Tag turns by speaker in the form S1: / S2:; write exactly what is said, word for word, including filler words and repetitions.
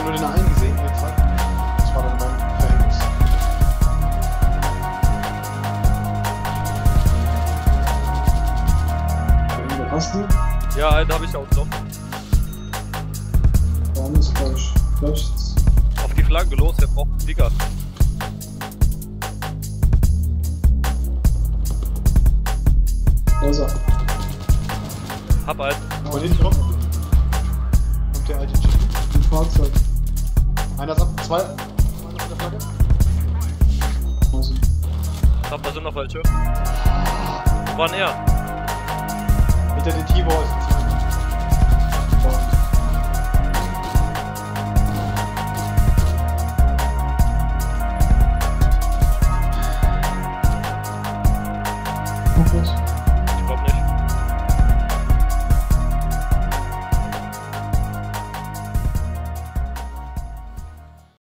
S1: nur den einen gesehen, jetzt halt. Das war dann mein Verhängnis.
S2: Hast du?
S3: Ja, einen habe ich auch noch.
S2: Warum ist falsch? Rechts.
S3: Auf die Flanke los, der braucht einen Digger.
S2: Da ist er.
S3: Hab einen.
S1: Von hinten kommt. Kommt der alte Chicken.
S2: Im Fahrzeug.
S1: Einer ist ab, zwei. Einer mit der Flagge.
S2: Also.
S3: Hab da sind noch welche. Wo war denn er?
S1: Hinter den T-Balls.